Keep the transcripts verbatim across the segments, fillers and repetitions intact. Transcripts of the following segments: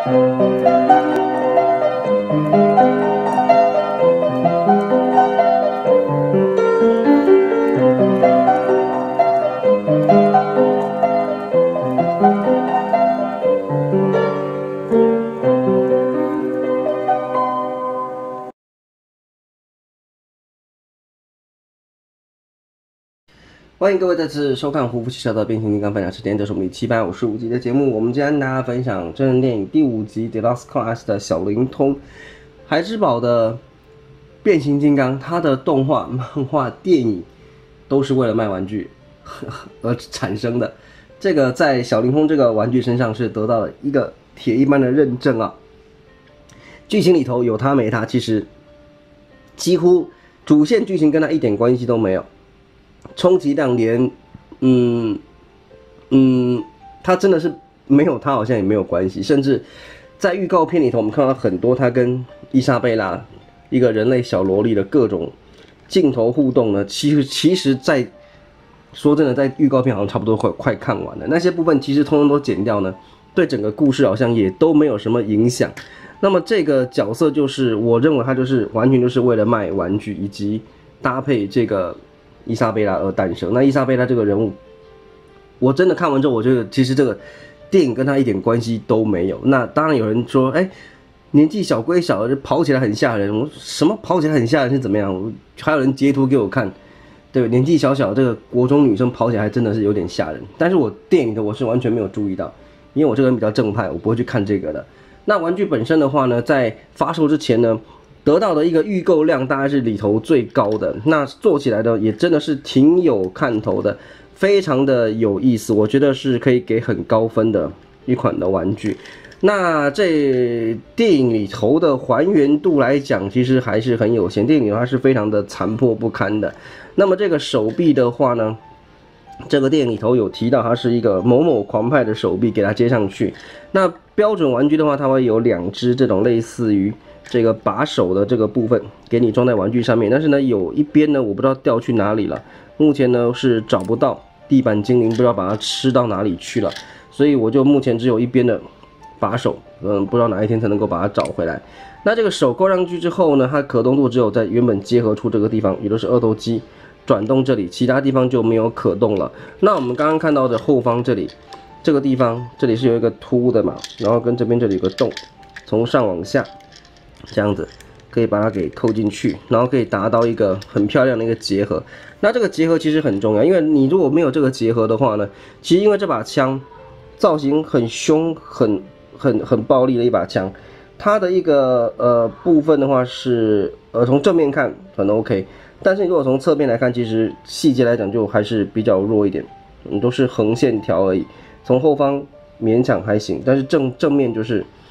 欢迎各位再次收看《胡夫奇笑的变形金刚》分享时间，这是我们第七百五十五集的节目。我们今天跟大家分享真人电影第五集《Deluxe Class》的小灵通，孩之宝的变形金刚，它的动画、漫画、电影都是为了卖玩具而产生的。这个在小灵通这个玩具身上是得到了一个铁一般的认证啊。剧情里头有他没他，其实几乎主线剧情跟他一点关系都没有。充其量连，嗯嗯，他真的是没有他好像也没有关系，甚至在预告片里头，我们看到很多他跟伊莎贝拉一个人类小萝莉的各种镜头互动呢。其实其实在说真的，在预告片好像差不多快快看完了，那些部分其实通通都剪掉呢，对整个故事好像也都没有什么影响。那么这个角色就是我认为他就是完全就是为了卖玩具以及搭配这个伊莎贝拉而诞生。那伊莎贝拉这个人物，我真的看完之后，我觉得其实这个电影跟他一点关系都没有。那当然有人说，哎，年纪小归小，跑起来很吓人。我什么跑起来很吓人是怎么样？还有人截图给我看，对，年纪小小这个国中女生跑起来还真的是有点吓人。但是我电影的我是完全没有注意到，因为我这个人比较正派，我不会去看这个的。那玩具本身的话呢，在发售之前呢，得到的一个预购量大概是里头最高的，那做起来的也真的是挺有看头的，非常的有意思，我觉得是可以给很高分的一款的玩具。那这电影里头的还原度来讲，其实还是很有限，电影里头它是非常的残破不堪的。那么这个手臂的话呢，这个电影里头有提到它是一个某某狂派的手臂，给它接上去。那标准玩具的话，它会有两只这种类似于这个把手的这个部分给你装在玩具上面，但是呢，有一边呢我不知道掉去哪里了，目前呢是找不到，地板精灵不知道把它吃到哪里去了，所以我就目前只有一边的把手，嗯，不知道哪一天才能够把它找回来。那这个手扣上去之后呢，它可动度只有在原本结合处这个地方，也就是二头肌转动这里，其他地方就没有可动了。那我们刚刚看到的后方这里，这个地方这里是有一个凸的嘛，然后跟这边这里有个洞，从上往下。这样子可以把它给扣进去，然后可以达到一个很漂亮的一个结合。那这个结合其实很重要，因为你如果没有这个结合的话呢，其实因为这把枪造型很凶、很很很暴力的一把枪，它的一个呃部分的话是呃从正面看很 OK， 但是如果从侧面来看，其实细节来讲就还是比较弱一点，嗯，都是横线条而已。从后方勉强还行，但是正正面就是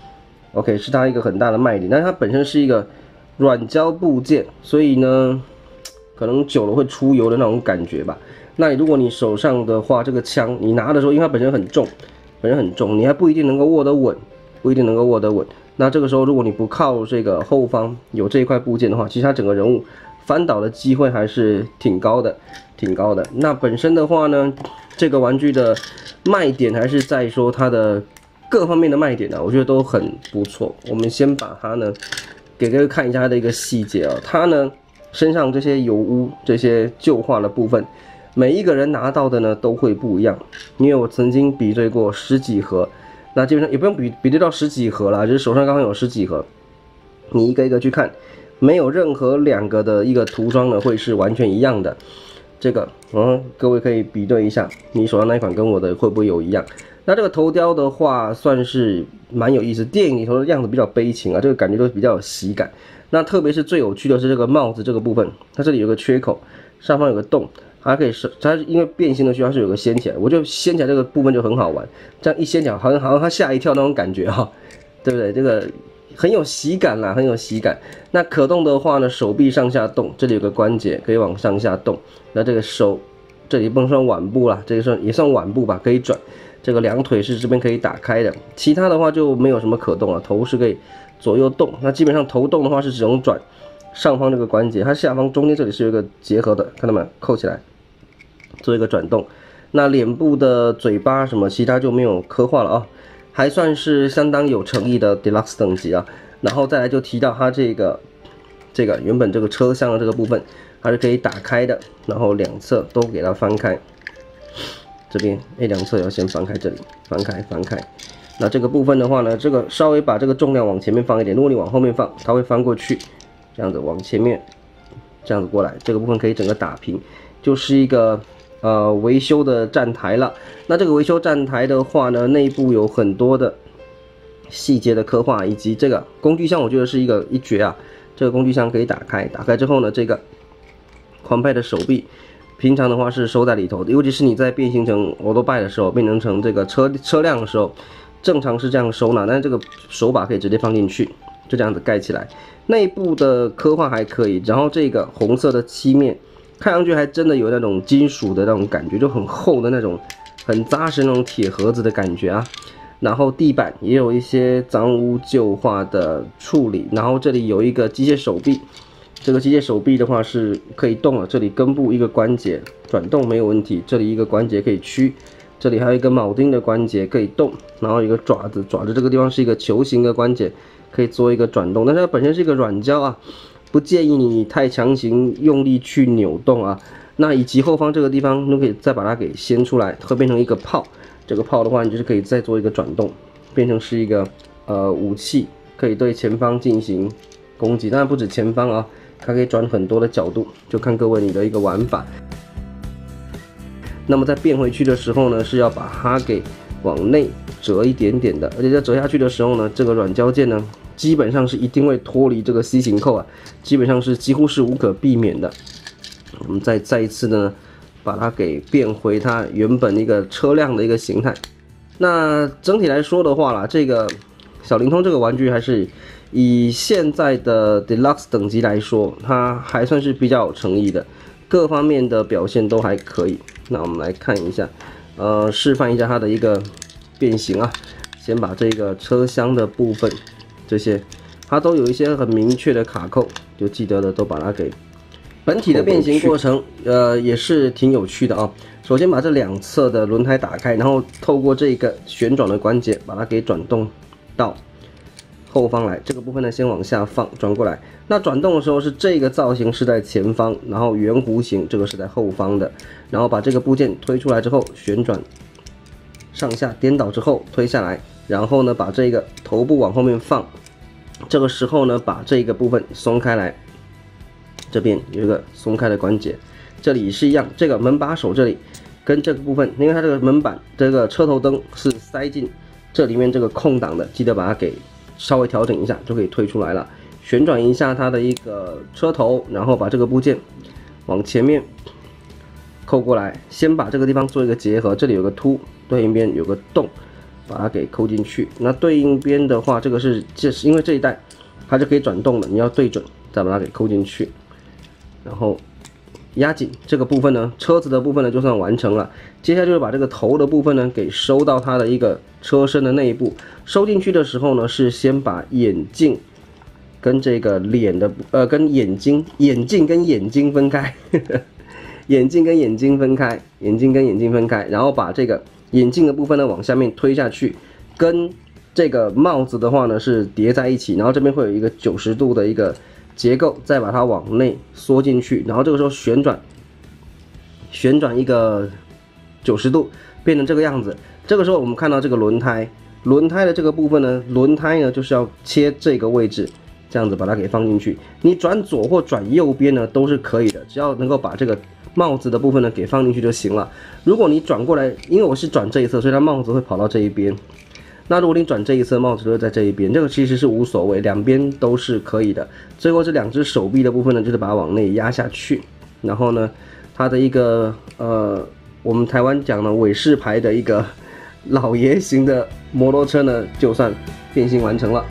。OK， 是它一个很大的卖点，但是它本身是一个软胶部件，所以呢，可能久了会出油的那种感觉吧。那你如果你手上的话，这个枪你拿的时候，因为它本身很重，本身很重，你还不一定能够握得稳，不一定能够握得稳。那这个时候，如果你不靠这个后方有这一块部件的话，其实它整个人物翻倒的机会还是挺高的，挺高的。那本身的话呢，这个玩具的卖点还是在说它的。各方面的卖点呢、啊，我觉得都很不错。我们先把它呢，给各位看一下它的一个细节啊。它呢身上这些油污、这些旧化的部分，每一个人拿到的呢都会不一样。因为我曾经比对过十几盒，那基本上也不用比比对到十几盒啦，就是手上刚好有十几盒，你一个一个去看，没有任何两个的一个涂装呢会是完全一样的。这个，嗯，各位可以比对一下，你手上那一款跟我的会不会有一样？那这个头雕的话，算是蛮有意思。电影里头的样子比较悲情啊，这个感觉都比较有喜感。那特别是最有趣的是这个帽子这个部分，它这里有个缺口，上方有个洞，还可以是它因为变形的需要是有个掀起来，我就掀起来这个部分就很好玩。这样一掀起来，好像好像它吓一跳那种感觉哈、哦，对不对？这个很有喜感啦，很有喜感。那可动的话呢，手臂上下动，这里有个关节可以往上下动。那这个手这里不能算腕部啦，这个算也算腕部吧，可以转。这个两腿是这边可以打开的，其他的话就没有什么可动了。头是可以左右动，那基本上头动的话是只能转上方这个关节，它下方中间这里是有一个结合的，看到没有？扣起来做一个转动。那脸部的嘴巴什么其他就没有刻画了啊。 还算是相当有诚意的 Deluxe 等级啊。然后再来就提到它这个这个原本这个车厢的这个部分，它是可以打开的，然后两侧都给它翻开。这边哎，两侧要先翻开，这里翻开翻开。那这个部分的话呢，这个稍微把这个重量往前面放一点，如果你往后面放，它会翻过去，这样子往前面这样子过来，这个部分可以整个打平，就是一个呃维修的站台了。那这个维修站台的话呢，内部有很多的细节的刻画，以及这个工具箱，我觉得是一个一绝啊。这个工具箱可以打开，打开之后呢，这个宽派的手臂，平常的话是收在里头的，尤其是你在变形成欧多拜的时候，变成成这个车车辆的时候，正常是这样收纳，但是这个手把可以直接放进去，就这样子盖起来。内部的刻画还可以，然后这个红色的漆面，看上去还真的有那种金属的那种感觉，就很厚的那种，很扎实那种铁盒子的感觉啊。然后地板也有一些脏污旧化的处理，然后这里有一个机械手臂，这个机械手臂的话是可以动了，这里根部一个关节转动没有问题，这里一个关节可以屈，这里还有一个铆钉的关节可以动，然后一个爪子，爪子这个地方是一个球形的关节，可以做一个转动，但是它本身是一个软胶啊，不建议你太强行用力去扭动啊。那以及后方这个地方，你可以再把它给掀出来，会变成一个炮。这个炮的话，你就是可以再做一个转动，变成是一个呃武器，可以对前方进行攻击。当然不止前方啊，它可以转很多的角度，就看各位你的一个玩法。那么在变回去的时候呢，是要把它给往内折一点点的，而且在折下去的时候呢，这个软胶件呢，基本上是一定会脱离这个 C 型扣啊，基本上是几乎是无可避免的。我们再再一次呢，把它给变回它原本一个车辆的一个形态。那整体来说的话啦，这个小灵通这个玩具还是以现在的 Deluxe 等级来说，它还算是比较有诚意的，各方面的表现都还可以。那我们来看一下，呃，示范一下它的一个变形啊。先把这个车厢的部分，这些它都有一些很明确的卡扣，就记得的都把它给。本体的变形过程，呃，也是挺有趣的啊。首先把这两侧的轮胎打开，然后透过这个旋转的关节，把它给转动到后方来。这个部分呢，先往下放，转过来。那转动的时候是这个造型是在前方，然后圆弧形这个是在后方的。然后把这个部件推出来之后，旋转上下颠倒之后推下来，然后呢，把这个头部往后面放。这个时候呢，把这个部分松开来。这边有一个松开的关节，这里是一样，这个门把手这里跟这个部分，因为它这个门板这个车头灯是塞进这里面这个空档的，记得把它给稍微调整一下，就可以推出来了。旋转一下它的一个车头，然后把这个部件往前面扣过来，先把这个地方做一个结合，这里有个凸，对应边有个洞，把它给扣进去。那对应边的话，这个是这是因为这一带它是可以转动的，你要对准，再把它给扣进去。然后压紧这个部分呢，车子的部分呢就算完成了。接下来就是把这个头的部分呢给收到它的一个车身的内部。收进去的时候呢，是先把眼镜跟这个脸的呃跟眼睛眼镜跟眼睛分开，呵呵眼镜跟眼睛分开，眼镜跟眼睛分开，然后把这个眼镜的部分呢往下面推下去，跟这个帽子的话呢是叠在一起，然后这边会有一个九十度的一个结构，再把它往内缩进去，然后这个时候旋转，旋转一个九十度，变成这个样子。这个时候我们看到这个轮胎，轮胎的这个部分呢，轮胎呢就是要切这个位置，这样子把它给放进去。你转左或转右边呢都是可以的，只要能够把这个帽子的部分呢给放进去就行了。如果你转过来，因为我是转这一侧，所以它帽子会跑到这一边。那如果你转这一侧，帽子就会在这一边，这个其实是无所谓，两边都是可以的。最后这两只手臂的部分呢，就是把它往内压下去，然后呢，它的一个呃，我们台湾讲的伟士牌的一个老爷型的摩托车呢，就算变形完成了。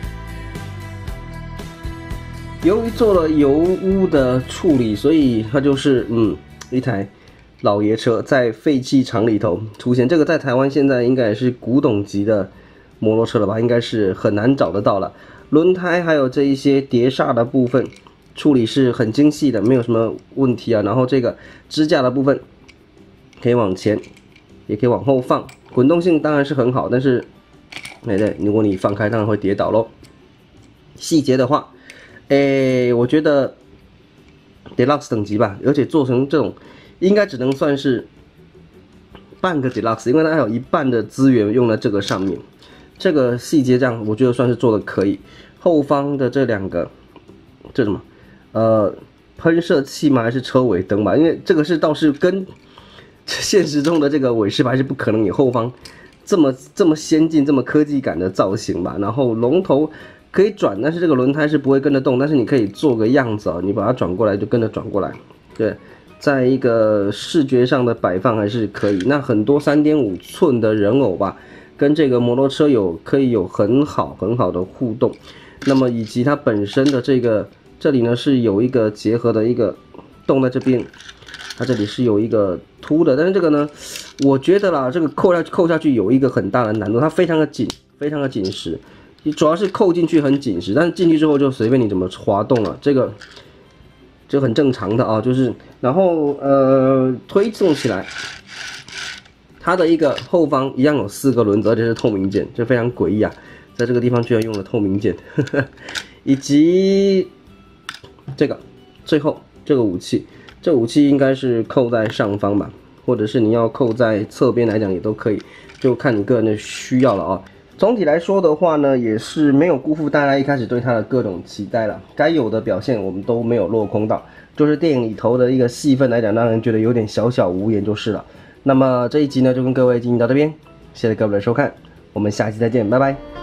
由于做了油污的处理，所以它就是嗯一台老爷车在废弃场里头出现，这个在台湾现在应该也是古董级的摩托车了吧，应该是很难找得到了。轮胎还有这一些碟刹的部分处理是很精细的，没有什么问题啊。然后这个支架的部分可以往前，也可以往后放，滚动性当然是很好，但是对对，如果你放开，当然会跌倒咯。细节的话，诶，我觉得 Deluxe 等级吧，而且做成这种，应该只能算是半个 Deluxe， 因为它有一半的资源用在这个上面。这个细节这样，我觉得算是做的可以。后方的这两个，这什么？呃，喷射器吗？还是车尾灯吧？因为这个是倒是跟现实中的这个尾饰牌是不可能有后方这么这么先进、这么科技感的造型吧。然后龙头可以转，但是这个轮胎是不会跟着动，但是你可以做个样子啊，你把它转过来就跟着转过来。对，在一个视觉上的摆放还是可以。那很多 三点五 寸的人偶吧，跟这个摩托车有可以有很好很好的互动。那么以及它本身的这个这里呢是有一个结合的一个洞在这边。它这里是有一个凸的，但是这个呢，我觉得啦，这个扣下扣下去有一个很大的难度，它非常的紧，非常的紧实，主要是扣进去很紧实，但是进去之后就随便你怎么滑动了，这个这很正常的啊，就是然后呃推动起来，它的一个后方一样有四个轮子，而且是透明件，这非常诡异啊，在这个地方居然用了透明件，呵呵，以及这个最后这个武器。这武器应该是扣在上方吧，或者是你要扣在侧边来讲也都可以，就看你个人的需要了啊。总体来说的话呢，也是没有辜负大家一开始对它的各种期待了，该有的表现我们都没有落空到，就是电影里头的一个戏份来讲，让人觉得有点小小无言就是了。那么这一集呢，就跟各位进行到这边，谢谢各位的收看，我们下期再见，拜拜。